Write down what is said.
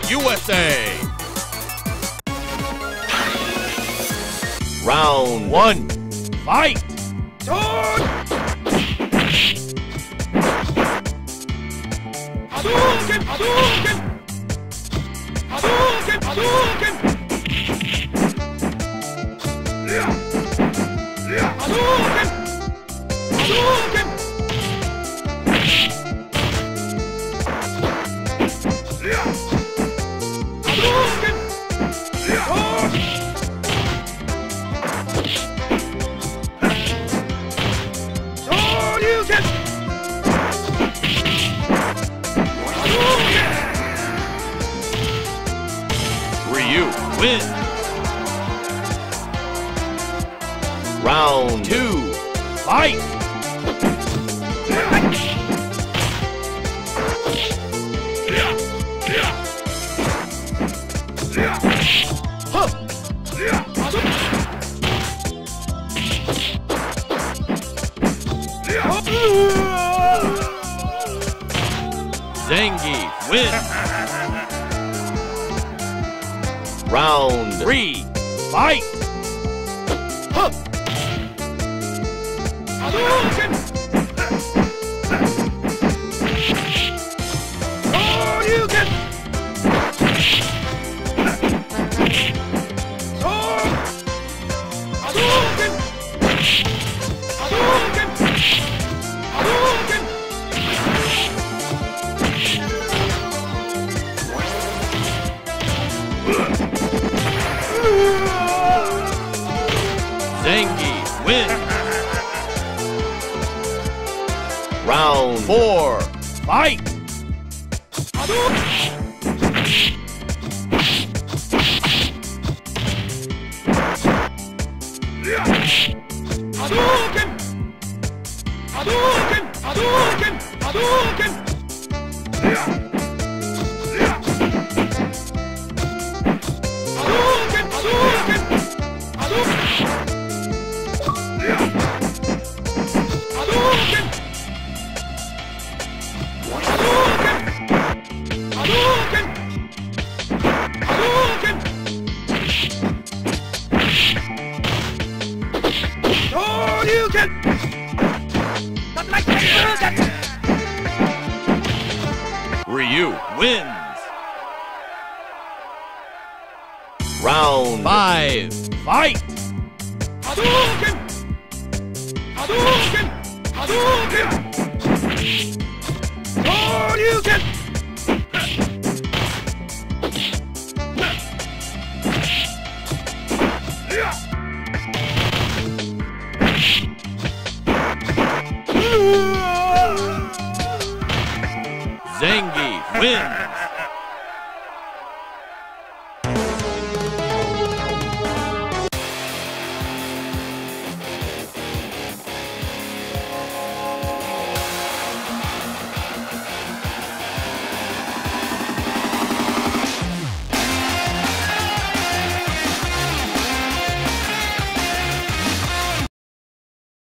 USA! Round 1. Fight! Hadouken! Hadouken! Hadouken! Hadouken! Hadouken! Hadouken! Ryu win! Round 2. Fight! Zangief win! Round 3. Fight! Hadouken! Hadouken! Hadouken! Hadouken! Hadouken! Zangief win! Round 4. Fight! Hadouken! Hadouken! Hadouken! Hadouken! Hadouken! Hadouken! Hadouken! Hadouken! Hadouken! Hadouken! Hadouken! Not like that! Ryu wins! Round 5. Fight! Hadouken! Hadouken! Hadouken! Hadouken! Zangief wins!